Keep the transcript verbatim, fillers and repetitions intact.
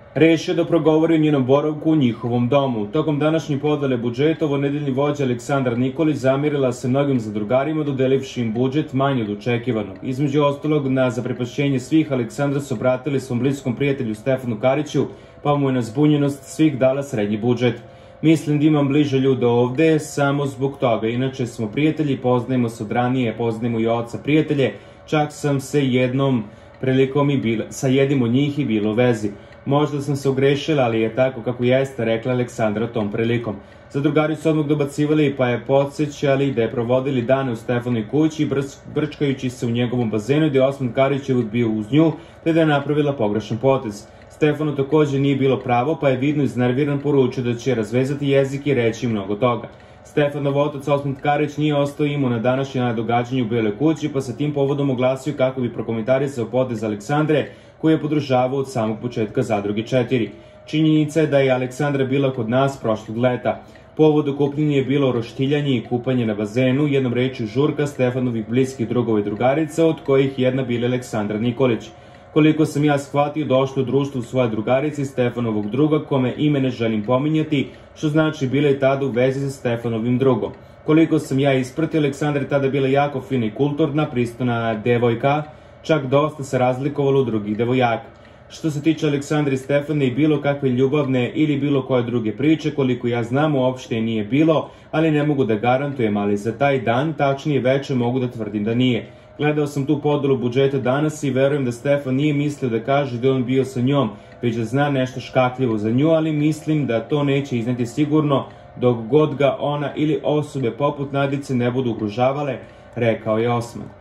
rešio da progovori o njenom boravku u njihovom domu. Tokom današnje podele budžeta, ovonedeljni vođa Aleksandar Nikolić zamirila se mnogim zadrugarima, dodelivši im budžet manje od očekivanog. Između ostalog, na zaprepašćenje svih, Aleksandra se obratili svom bliskom prijatelju Stefanu Kariću, pa mu je na zbunjenost svih dala srednji budžet. Mislim da imam bliže ljude ovde samo zbog toga. Inače smo prijatelji, poznajemo se od ranije, poznajemo i oca prijatelje. Čak sam se jednom prilikom i bila, sa jednim od njih i bilo u vezi. Možda sam se ogrešila, ali je tako kako jeste, rekla Aleksandra tom prilikom. Zadrugari su odmah dobacivali pa je podsjećali da je provodili dane u Stefanovoj kući, brčkajući se u njegovom bazenu gde je Osman Karić bio uz nju, te da je napravila pogrešan potez. Stefanu takođe nije bilo pravo, pa je vidno iznerviran poručio da će razvezati jezik i reći mnogo toga. Stefanov otac Osman Karić nije ostao imao na današnje događanje u Beloj kući, pa sa tim povodom oglasio kako bi prokomentarisao potez Aleksandre, koji je podržavao od samog početka Zadruge četiri. Činjenica je da je Aleksandra bila kod nas prošlog leta. Povod okupljenja je bilo roštiljanje i kupanje na bazenu, jednom rečju žurka Stefanovih bliskih drugova i drugarica, od kojih jedna bila Aleksandra Nikolić. Koliko sam ja shvatio, došlo u društvu svoje drugarice i Stefanovog druga, kome ime ne želim pominjati, što znači bila je tada u vezi sa Stefanovim drugom. Koliko sam ja ispratio, Aleksandra je tada bila jako fina i kulturna, pristojna devojka, čak dosta se razlikovala od drugih devojaka. Što se tiče Aleksandre i Stefane i bilo kakve ljubavne ili bilo koje druge priče, koliko ja znam, uopšte nije bilo, ali ne mogu da garantujem, ali za taj dan, tačnije veče, mogu da tvrdim da nije. Gledao sam tu podelu budžeta danas i verujem da Stefan nije mislio da kaže da on bio sa njom, već da zna nešto škakljivo za nju, ali mislim da to neće izneti sigurno dok god ga ona ili osobe poput Nadice ne budu ugrožavale, rekao je Osman.